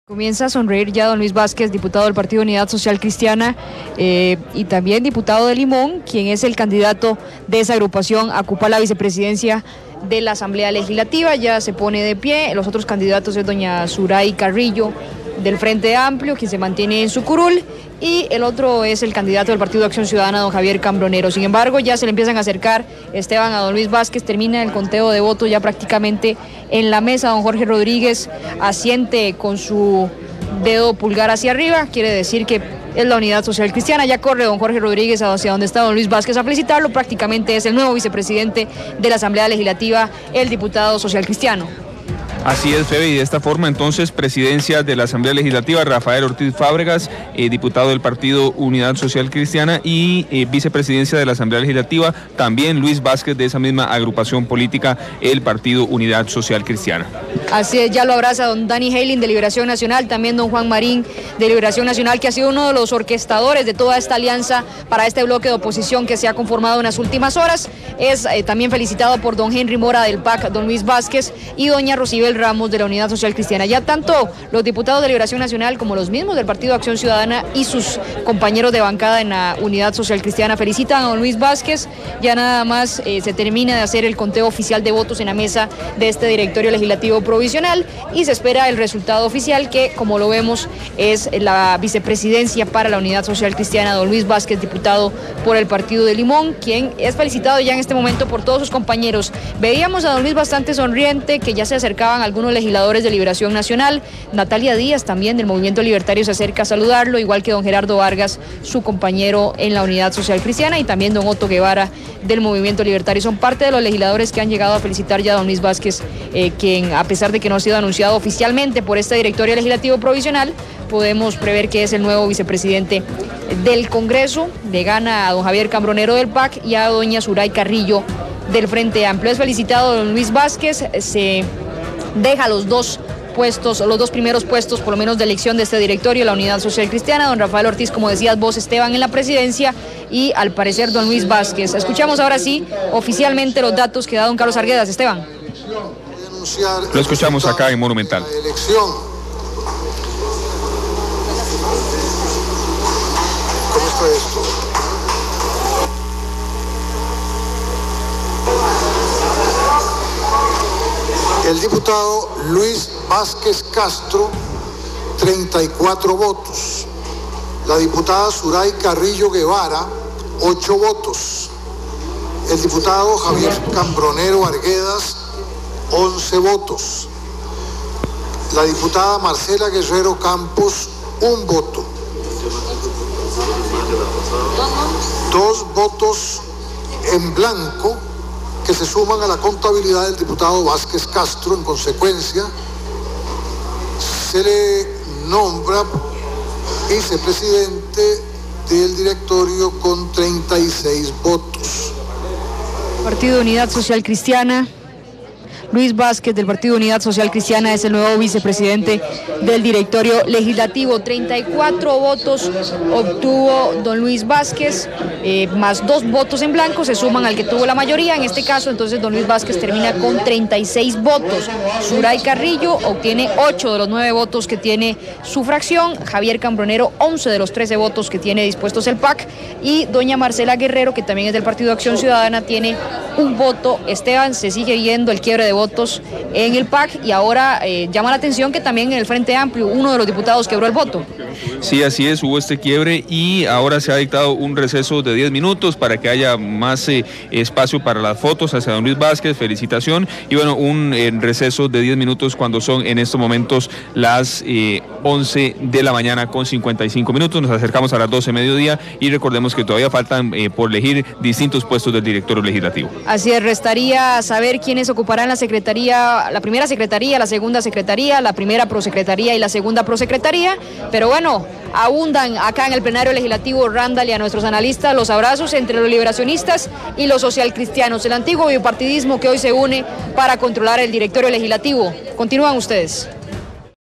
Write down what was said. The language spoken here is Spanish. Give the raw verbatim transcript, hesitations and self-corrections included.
Comienza a sonreír ya don Luis Vázquez, diputado del Partido Unidad Social Cristiana eh, y también diputado de Limón, quien es el candidato de esa agrupación a ocupar la vicepresidencia de la Asamblea Legislativa. Ya se pone de pie. Los otros candidatos es doña Zuray Carrillo del Frente Amplio, quien se mantiene en su curul, y el otro es el candidato del Partido de Acción Ciudadana, don Javier Cambronero. Sin embargo, ya se le empiezan a acercar, Esteban, a don Luis Vázquez. Termina el conteo de votos ya prácticamente en la mesa. Don Jorge Rodríguez asiente con su dedo pulgar hacia arriba, quiere decir que es la Unidad Social Cristiana. Ya corre don Jorge Rodríguez hacia donde está don Luis Vázquez a felicitarlo. Prácticamente es el nuevo vicepresidente de la Asamblea Legislativa, el diputado social cristiano. Así es, Febe, y de esta forma entonces presidencia de la Asamblea Legislativa, Rafael Ortiz Fábregas, eh, diputado del Partido Unidad Social Cristiana, y eh, vicepresidencia de la Asamblea Legislativa, también Luis Vázquez, de esa misma agrupación política, el Partido Unidad Social Cristiana. Así es, ya lo abraza don Dani Heiling de Liberación Nacional, también don Juan Marín de Liberación Nacional, que ha sido uno de los orquestadores de toda esta alianza para este bloque de oposición que se ha conformado en las últimas horas. Es eh, también felicitado por don Henry Mora del P A C, don Luis Vázquez y doña Rosibel Ramos de la Unidad Social Cristiana. Ya tanto los diputados de Liberación Nacional como los mismos del Partido de Acción Ciudadana y sus compañeros de bancada en la Unidad Social Cristiana felicitan a don Luis Vázquez. Ya nada más eh, se termina de hacer el conteo oficial de votos en la mesa de este directorio legislativo provisional y se espera el resultado oficial, que como lo vemos es la vicepresidencia para la Unidad Social Cristiana, don Luis Vázquez, diputado por el Partido de Limón, quien es felicitado ya en este momento por todos sus compañeros. Veíamos a don Luis bastante sonriente, que ya se acercaban algunos legisladores de Liberación Nacional. Natalia Díaz, también del Movimiento Libertario, se acerca a saludarlo, igual que don Gerardo Vargas, su compañero en la Unidad Social Cristiana, y también don Otto Guevara del Movimiento Libertario. Son parte de los legisladores que han llegado a felicitar ya a don Luis Vázquez, eh, quien, a pesar de que no ha sido anunciado oficialmente por este directorio legislativo provisional, podemos prever que es el nuevo vicepresidente del Congreso. Le gana a don Javier Cambronero del P A C y a doña Zuray Carrillo del Frente Amplio. Es felicitado don Luis Vázquez, se deja los dos puestos, los dos primeros puestos, por lo menos de elección de este directorio, la Unidad Social Cristiana, don Rafael Ortiz, como decías vos, Esteban, en la presidencia, y al parecer don Luis Vázquez. Escuchamos ahora sí oficialmente los datos que da don Carlos Arguedas. Esteban. Lo escuchamos acá en Monumental. ¿Cómo está esto? El diputado Luis Vázquez Castro, treinta y cuatro votos. La diputada Zuray Carrillo Guevara, ocho votos. El diputado Javier Cambronero Arguedas, once votos. La diputada Marcela Guerrero Campos, un voto. Dos votos en blanco que se suman a la contabilidad del diputado Vázquez Castro. En consecuencia, se le nombra vicepresidente del directorio con treinta y seis votos. Partido de Unidad Social Cristiana. Luis Vázquez del Partido Unidad Social Cristiana es el nuevo vicepresidente del directorio legislativo. treinta y cuatro votos obtuvo don Luis Vázquez, eh, más dos votos en blanco, se suman al que tuvo la mayoría. En este caso, entonces, don Luis Vázquez termina con treinta y seis votos. Zuray Carrillo obtiene ocho de los nueve votos que tiene su fracción. Javier Cambronero, once de los trece votos que tiene dispuestos el P A C. Y doña Marcela Guerrero, que también es del Partido de Acción Ciudadana, tiene un voto. Esteban, se sigue viendo el quiebre de votos en el P A C, y ahora eh, llama la atención que también en el Frente Amplio uno de los diputados quebró el voto. Sí, así es, hubo este quiebre y ahora se ha dictado un receso de diez minutos para que haya más eh, espacio para las fotos hacia don Luis Vázquez, felicitación, y bueno, un eh, receso de diez minutos cuando son en estos momentos las eh, once de la mañana con cincuenta y cinco minutos. Nos acercamos a las doce de mediodía y recordemos que todavía faltan eh, por elegir distintos puestos del directorio legislativo. Así es, restaría saber quiénes ocuparán la secretaría, la primera secretaría, la segunda secretaría, la primera prosecretaría y la segunda prosecretaría, pero bueno, abundan acá en el plenario legislativo Randall y a nuestros analistas los abrazos entre los liberacionistas y los socialcristianos, el antiguo bipartidismo que hoy se une para controlar el directorio legislativo. Continúan ustedes.